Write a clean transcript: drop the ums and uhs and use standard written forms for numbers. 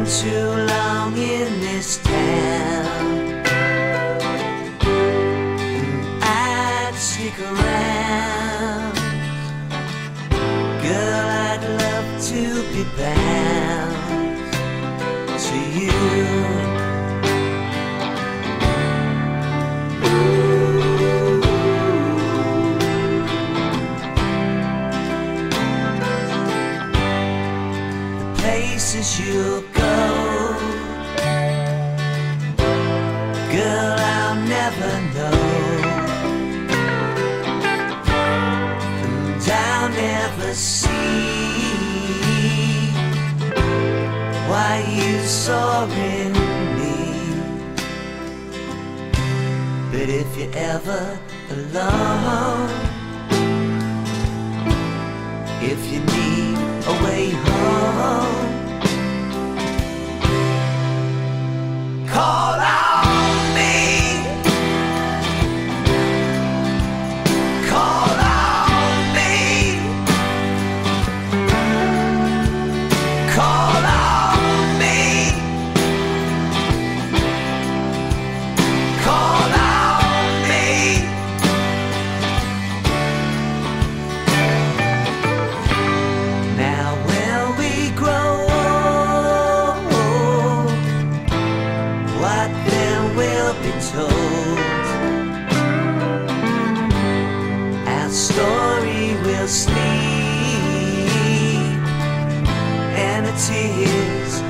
too long in this town. I'd stick around. Girl, I'd love to be bound to you. Places you'll go, girl, I'll never know, and I'll never see why you saw in me. But if you're ever alone, if you need a way home, call on me. Call on me. Call on me. Call on me. Now when we grow old, what then will be told? Our story will sleep, and the tears